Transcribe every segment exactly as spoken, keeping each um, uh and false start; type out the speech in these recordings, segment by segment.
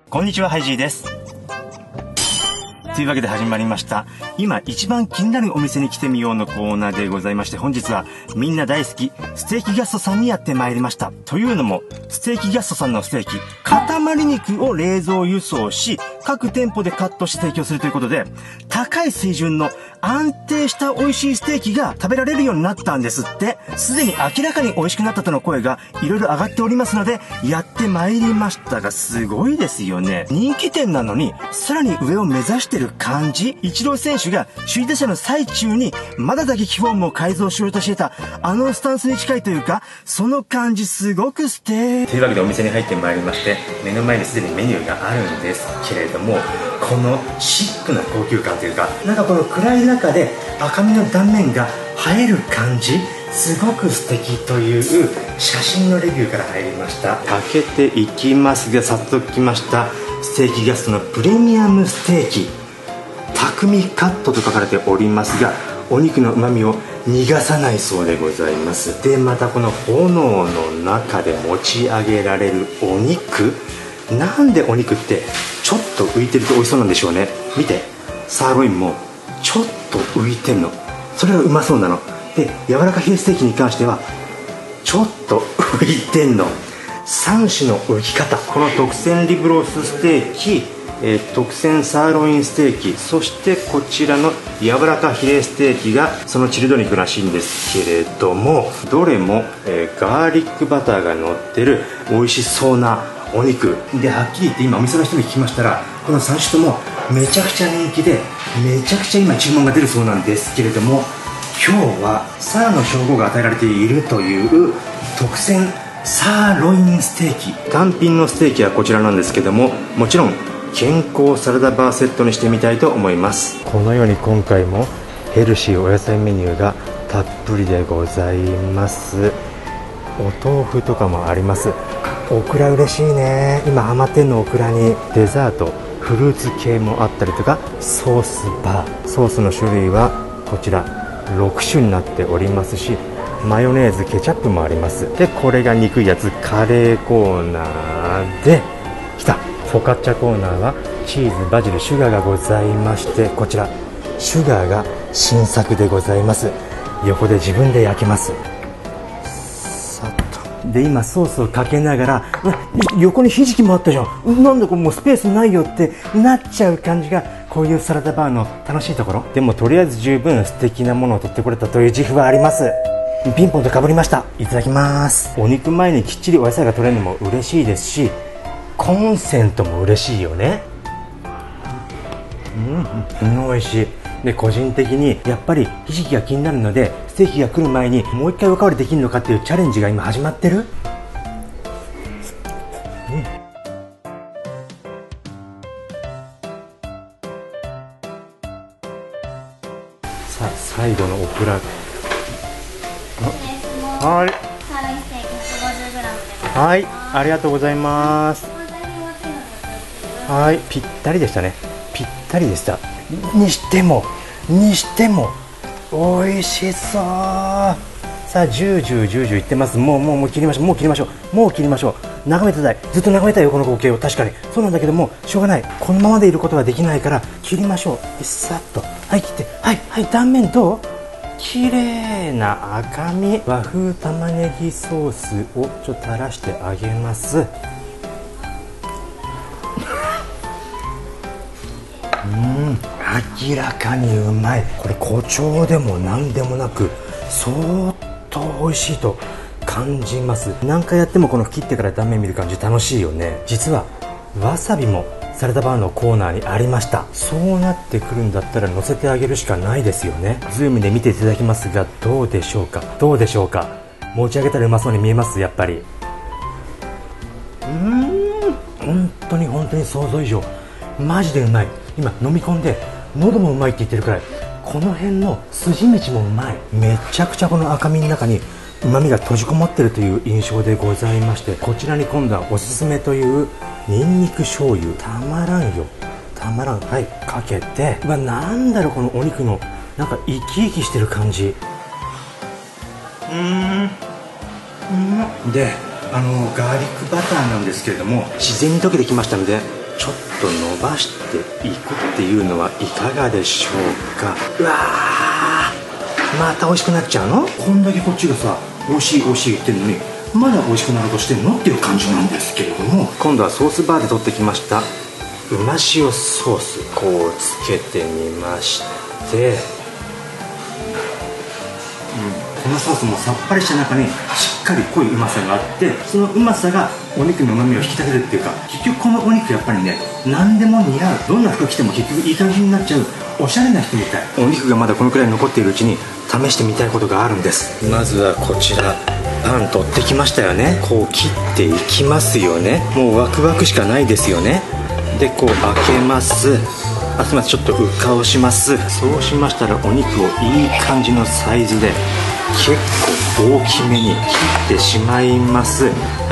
こんにちは、ハイジーです。というわけで始まりました。今一番気になるお店に来てみようのコーナーでございまして、本日はみんな大好きステーキガストさんにやってまいりました。というのも、ステーキガストさんのステーキ、塊肉を冷蔵輸送し、各店舗でカットして提供するということで、高い水準の安定した美味しいステーキが食べられるようになったんですって。すでに明らかに美味しくなったとの声がいろいろ上がっておりますので、やってまいりましたが、すごいですよね。人気店なのに、さらに上を目指してる感じ。イチロー選手が首位打者の最中に、まだ打撃フォームを改造しようとしていた、あのスタンスに近いというか、その感じすごく素敵。というわけでお店に入ってまいりまして、目の前にすでにメニューがあるんですけれども、このシックな高級感というか、なんかこの暗い中で赤身の断面が映える感じ、すごく素敵という写真のレビューから入りました。開けていきますが、早速来ました。ステーキガストのプレミアムステーキ、匠カットと書かれておりますが、お肉の旨味を逃がさないそうでございます。でまたこの炎の中で持ち上げられるお肉、なんでお肉ってちょっと浮いてると美味しそうなんでしょうね。見て、サーロインもちょっと浮いてんの、それがうまそうなので、柔らかヒレステーキに関してはちょっと浮いてんの。さん種の浮き方、この特選リブロースステーキ、えー、特選サーロインステーキ、そしてこちらの柔らかヒレステーキがそのチルド肉らしいんですけれども、どれも、えー、ガーリックバターが乗ってる美味しそうなお肉で、はっきり言って今お店の人に聞きましたら、このさん種ともめちゃくちゃ人気で、めちゃくちゃ今注文が出るそうなんですけれども、今日はサーの称号が与えられているという特選サーロインステーキ、単品のステーキはこちらなんですけども、もちろん健康サラダバーセットにしてみたいと思います。このように今回もヘルシーお野菜メニューがたっぷりでございます。お豆腐とかもあります。オクラ嬉しいね。今ハマってんのオクラに。デザート、フルーツ系もあったりとか、ソースバー、ソースの種類はこちらろく種になっておりますし、マヨネーズ、ケチャップもあります。でこれが憎いやつ、カレーコーナーできた。フォカッチャコーナーはチーズ、バジル、シュガーがございまして、こちらシュガーが新作でございます。横で自分で焼けます。さっとで今ソースをかけながら、横にひじきもあったじゃん、なんでこれもうスペースないよってなっちゃう感じが、こういうサラダバーの楽しいところ。でもとりあえず十分素敵なものを取ってこれたという自負はあります。ピンポンとかぶりました。いただきます。お肉前にきっちりお野菜が取れるのも嬉しいですし、コンセントも嬉しいよね。うん、うん、美味しい。で個人的にやっぱりひじきが気になるので、ステーキが来る前にもう一回おかわりできるのかっていうチャレンジが今始まってる。うん、さあ最後のオクラ、はい、はい、ありがとうございます。はい、ぴったりでしたね。ぴったりでした。にしてもにしても美味しそう。さあジュージュージュージュー言ってます。もうもうもう切りましょう、もう切りましょう、もう切りましょう。眺めてたい、ずっと眺めたいよこの光景を。確かにそうなんだけども、しょうがない、このままでいることはできないから切りましょう。さっと、はい切って、はいはい、断面どう？綺麗な赤身。和風玉ねぎソースをちょっと垂らしてあげます。うん、明らかにうまい。これ誇張でも何でもなく相当美味しいと感じます。何回やってもこの切ってから断面見る感じ楽しいよね。実はわさびもサラダバーのコーナーにありました。そうなってくるんだったら乗せてあげるしかないですよね。ズームで見ていただきますが、どうでしょうか、どうでしょうか。持ち上げたらうまそうに見えます。やっぱりうーん、本当に本当に想像以上マジでうまい。今飲み込んで喉もうまいって言ってるくらい、この辺の筋道もうまい。めちゃくちゃこの赤身の中にうまみが閉じこもってるという印象でございまして、こちらに今度はおすすめというニンニク醤油、たまらんよ、たまらん。はい、かけて、うわ、なんだろう、このお肉のなんか生き生きしてる感じ。うーん、うん、であのガーリックバターなんですけれども、自然に溶けてきましたので、 ちょっと伸ばしていくっていうのはいかがでしょうか。うわー、また美味しくなっちゃうの？こんだけこっちがさ美味しい美味しい言ってるのにまだ美味しくなろうとしてんのっていう感じなんですけれども、今度はソースバーで取ってきましたうま塩ソース、こうつけてみまして、うん、このソースもさっぱりした中にしっかり濃いうまさがあって、そのうまさがお肉のうまみを引き立てるっていうか、結局このお肉やっぱりね何でも似合う、どんな服着ても結局いい感じになっちゃうおしゃれな人みたい。お肉がまだこのくらい残っているうちに試してみたいことがあるんです。まずはこちらパン取ってきましたよね。こう切っていきますよね。もうワクワクしかないですよね。でこう開けます。あ、すみません、ちょっとうかをします。そうしましたらお肉をいい感じのサイズで結構大きめに切ってしまいます。はい、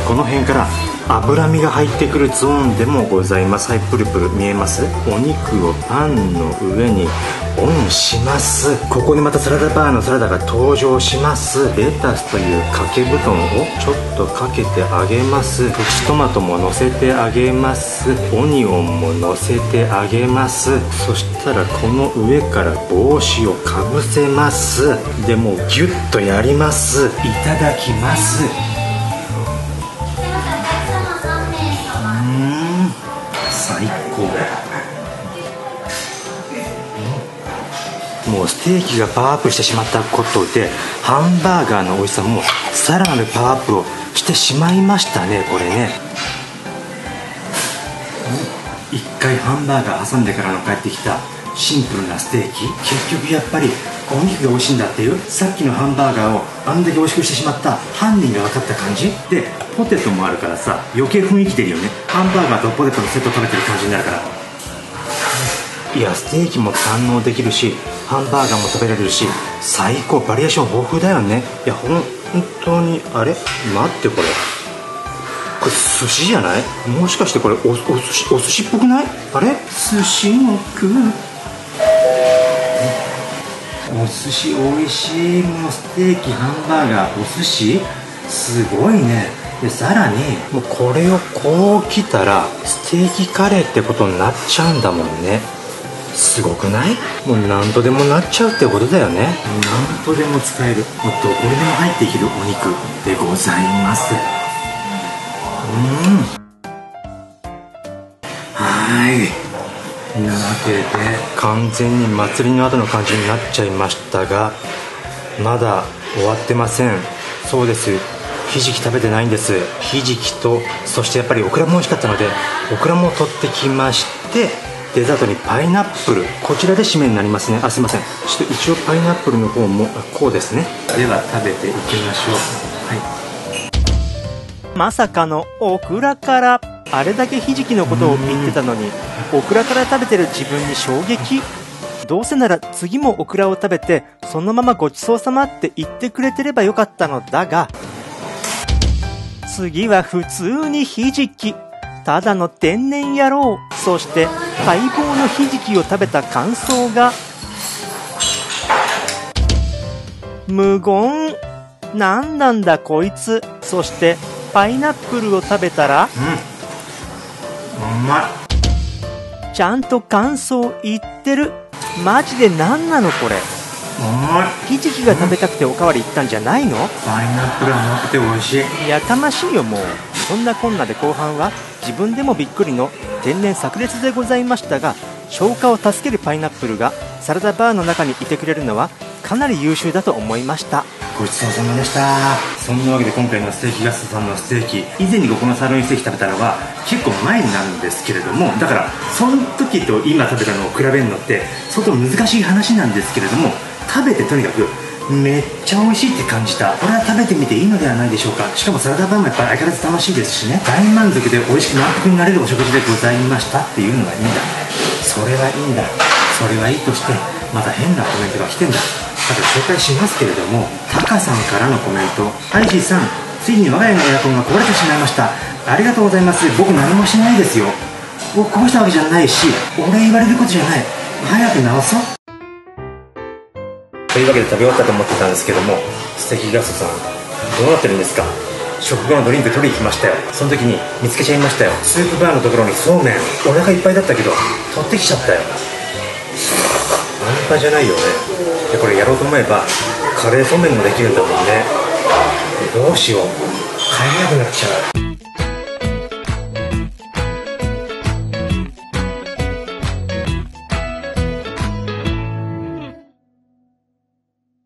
この辺から脂身が入ってくるゾーンでもございます。はい、プルプル見えます。お肉をパンの上にオンします。ここでまたサラダバーのサラダが登場します。レタスという掛け布団をちょっとかけてあげます。プチトマトも乗せてあげます。オニオンも乗せてあげます。そしたらこの上から帽子をかぶせます。でもうギュッとやります。いただきます。最高。もうステーキがパワーアップしてしまったことでハンバーガーの美味しさもさらなるパワーアップをしてしまいましたね。これね、一回ハンバーガー挟んでからの帰ってきたシンプルなステーキ、結局やっぱりお肉が美味しいんだっていう、さっきのハンバーガーをあんだけ美味しくしてしまった犯人が分かった感じで、ポテトもあるからさ余計雰囲気出るよね。ハンバーガーとポテトのセット食べてる感じになるから、いやステーキも堪能できるしハンバーガーも食べられるし最高、バリエーション豊富だよね。いや本当に、あれ待って、これこれ寿司じゃない？もしかしてこれ お, お, 寿司お寿司っぽくない？あれ寿司も食う、お寿司美味しい。もうステーキ、ハンバーガー、お寿司すごいね。でさらにもうこれをこう来たらステーキカレーってことになっちゃうんだもんね。すごくない？もう何とでもなっちゃうってことだよね。何とでも使える、もっとどこにでも入っていけるお肉でございます。うん、はい、なわけで完全に祭りの後の感じになっちゃいましたが、まだ終わってません。そうです、ひじき食べてないんです。ひじきとそしてやっぱりオクラも美味しかったのでオクラも取ってきまして、デザートにパイナップル、こちらで締めになりますね。あ、すいません、ちょっと一応パイナップルの方もこうですね。では食べていきましょう。はい、 まさかのオクラから。あれだけひじきのことを言ってたのにオクラから食べてる自分に衝撃。どうせなら次もオクラを食べてそのままごちそうさまって言ってくれてればよかったのだが、次は普通にひじき、ただの天然野郎。そして待望のひじきを食べた感想が無言。なんなんだこいつ。そしてパイナップルを食べたら、 うん、うまい。ちゃんと感想言ってる。マジで何なのこれ。 うまい。 ひじきが食べたくておかわり行ったんじゃないの？ パイナップル甘くて美味しい。 やかましいよもう。そんなこんなで後半は自分でもびっくりの天然炸裂でございましたが、消化を助けるパイナップルがサラダバーの中にいてくれるのはかなり優秀だと思いました。 ごちそうさまでした。そんなわけで今回のステーキガストさんのステーキ、以前にここのサーロインステーキ食べたのは結構前になるんですけれども、だからその時と今食べたのを比べるのって相当難しい話なんですけれども、食べてとにかくめっちゃ美味しいって感じた。これは食べてみていいのではないでしょうか。しかもサラダバーもやっぱり相変わらず楽しいですしね、大満足で美味しく満腹になれるお食事でございましたっていうのがいいんだ。それはいいんだ。それはいいとして、また変なコメントが来てんだ。あと紹介しますけれども、タカさんからのコメント。アイジーさん、ついに我が家のエアコンが壊れてしまいました。ありがとうございます。僕何もしないですよ。僕壊したわけじゃないし、俺言われることじゃない。早く直そう。というわけで食べ終わったと思ってたんですけども、ステーキガストさんどうなってるんですか？ 食後のドリンク取りに来ましたよ。その時に見つけちゃいましたよ。スープバーのところにそうめん、お腹いっぱいだったけど取ってきちゃったよ。半端じゃないよね。でこれやろうと思えばカレーそうめんもできるんだもんね。どうしよう、買えなくなっちゃう。